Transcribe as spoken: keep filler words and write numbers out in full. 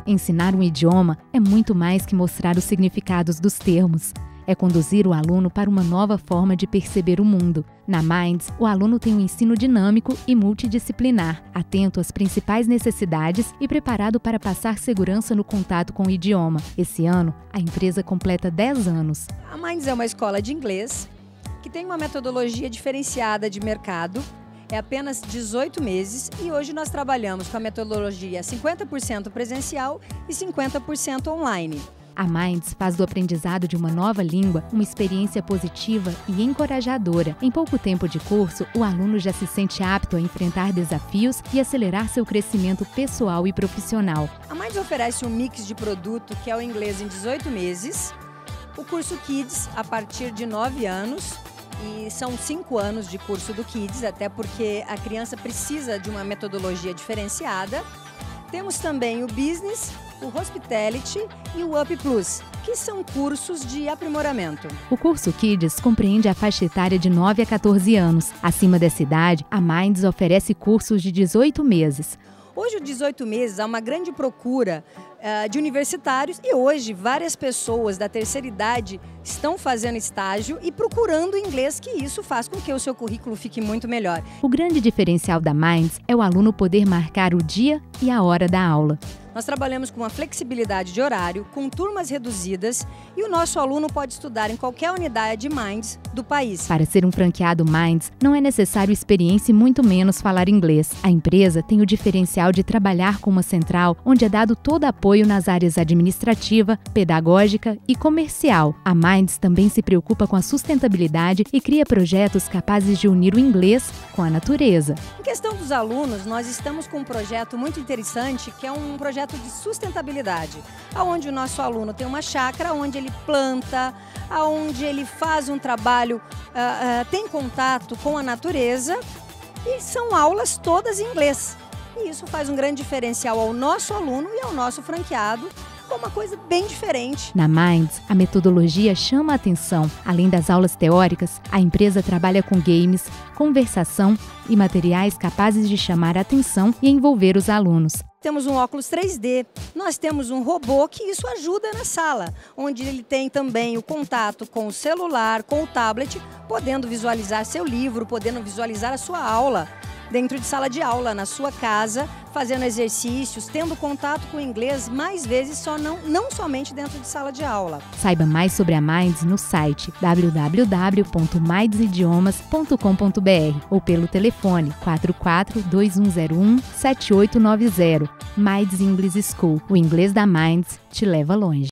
Ensinar um idioma é muito mais que mostrar os significados dos termos. É conduzir o aluno para uma nova forma de perceber o mundo. Na Minds, o aluno tem um ensino dinâmico e multidisciplinar, atento às principais necessidades e preparado para passar segurança no contato com o idioma. Esse ano, a empresa completa dez anos. A Minds é uma escola de inglês que tem uma metodologia diferenciada de mercado. É apenas dezoito meses e hoje nós trabalhamos com a metodologia cinquenta por cento presencial e cinquenta por cento online. A Minds faz do aprendizado de uma nova língua uma experiência positiva e encorajadora. Em pouco tempo de curso, o aluno já se sente apto a enfrentar desafios e acelerar seu crescimento pessoal e profissional. A Minds oferece um mix de produto que é o inglês em dezoito meses, o curso Kids a partir de nove anos, e são cinco anos de curso do Kids, até porque a criança precisa de uma metodologia diferenciada. Temos também o Business, o Hospitality e o Up Plus, que são cursos de aprimoramento. O curso Kids compreende a faixa etária de nove a quatorze anos. Acima dessa idade, a Minds oferece cursos de dezoito meses. Hoje, os dezoito meses, há uma grande procura uh, de universitários e hoje várias pessoas da terceira idade estão fazendo estágio e procurando inglês, que isso faz com que o seu currículo fique muito melhor. O grande diferencial da Minds é o aluno poder marcar o dia e a hora da aula. Nós trabalhamos com uma flexibilidade de horário, com turmas reduzidas e o nosso aluno pode estudar em qualquer unidade Minds do país. Para ser um franqueado Minds, não é necessário experiência e muito menos falar inglês. A empresa tem o diferencial de trabalhar com uma central onde é dado todo apoio nas áreas administrativa, pedagógica e comercial. A Minds também se preocupa com a sustentabilidade e cria projetos capazes de unir o inglês com a natureza. Em questão dos alunos, nós estamos com um projeto muito interessante, que é um projeto de sustentabilidade, onde o nosso aluno tem uma chácara, onde ele planta, onde ele faz um trabalho, uh, uh, tem contato com a natureza, e são aulas todas em inglês. E isso faz um grande diferencial ao nosso aluno e ao nosso franqueado, com uma coisa bem diferente. Na Minds, a metodologia chama a atenção. Além das aulas teóricas, a empresa trabalha com games, conversação e materiais capazes de chamar a atenção e envolver os alunos. Temos um óculos três D, nós temos um robô que isso ajuda na sala, onde ele tem também o contato com o celular, com o tablet, podendo visualizar seu livro, podendo visualizar a sua aula dentro de sala de aula, na sua casa, fazendo exercícios, tendo contato com o inglês mais vezes, só não, não somente dentro de sala de aula. Saiba mais sobre a Minds no site w w w ponto minds idiomas ponto com ponto b r ou pelo telefone quatro quatro dois um zero um sete oito nove zero. Minds English School. O inglês da Minds te leva longe.